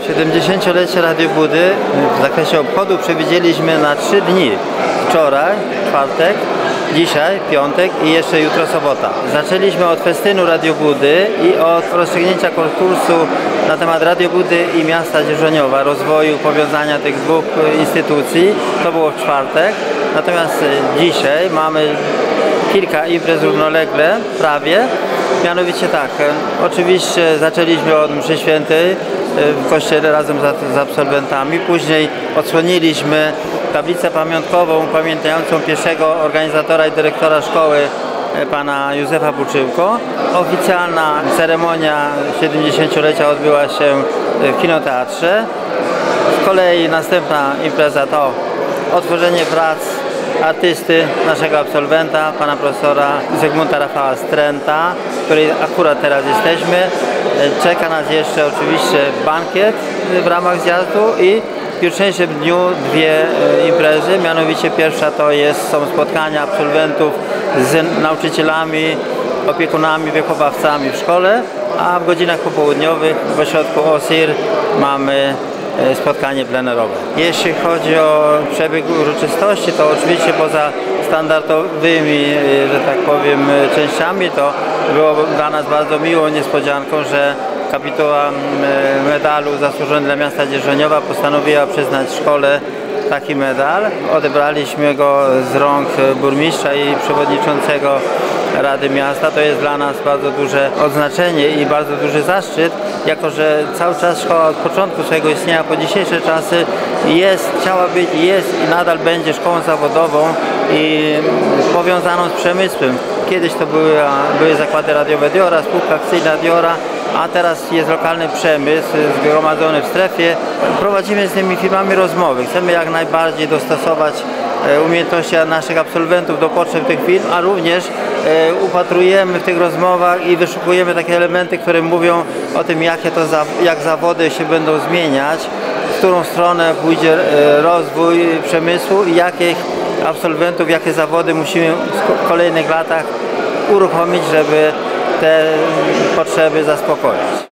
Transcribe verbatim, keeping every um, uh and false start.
siedemdziesięciolecie Radio Budy w zakresie obchodu przewidzieliśmy na trzy dni. Wczoraj, czwartek, dzisiaj, piątek i jeszcze jutro sobota. Zaczęliśmy od festynu Radio Budy i od rozstrzygnięcia konkursu na temat Radio Budy i miasta Dzierżoniowa, rozwoju, powiązania tych dwóch instytucji. To było w czwartek. Natomiast dzisiaj mamy kilka imprez równolegle, prawie. Mianowicie tak, oczywiście zaczęliśmy od mszy świętej w kościele razem z absolwentami. Później odsłoniliśmy tablicę pamiątkową upamiętniającą pierwszego organizatora i dyrektora szkoły, pana Józefa Buczyłko. Oficjalna ceremonia siedemdziesięciolecia odbyła się w kinoteatrze. Z kolei następna impreza to otworzenie prac artysty, naszego absolwenta, pana profesora Zygmunta Rafała Stręta, w której akurat teraz jesteśmy. Czeka nas jeszcze oczywiście bankiet w ramach zjazdu i w jutrzejszym dniu dwie imprezy, mianowicie pierwsza to jest, są spotkania absolwentów z nauczycielami, opiekunami, wychowawcami w szkole, a w godzinach popołudniowych w ośrodku O S I R mamy spotkanie plenerowe. Jeśli chodzi o przebieg uroczystości, to oczywiście poza standardowymi, że tak powiem, częściami, to było dla nas bardzo miłą niespodzianką, że kapituła medalu zasłużony dla miasta Dzierżoniowa postanowiła przyznać szkole taki medal. Odebraliśmy go z rąk burmistrza i przewodniczącego Rady Miasta. To jest dla nas bardzo duże odznaczenie i bardzo duży zaszczyt, jako że cały czas szkoła od początku swojego istnienia po dzisiejsze czasy jest, chciała być, jest i nadal będzie szkołą zawodową i powiązaną z przemysłem. Kiedyś to były, były zakłady radiowe Diora, spółka akcyjna Diora, a teraz jest lokalny przemysł zgromadzony w strefie. Prowadzimy z tymi firmami rozmowy. Chcemy jak najbardziej dostosować umiejętności naszych absolwentów do potrzeb tych firm, a również upatrujemy w tych rozmowach i wyszukujemy takie elementy, które mówią o tym, jakie to za, jak zawody się będą zmieniać, w którą stronę pójdzie rozwój przemysłu i jakich absolwentów, jakie zawody musimy w kolejnych latach uruchomić, żeby te potrzeby zaspokoić.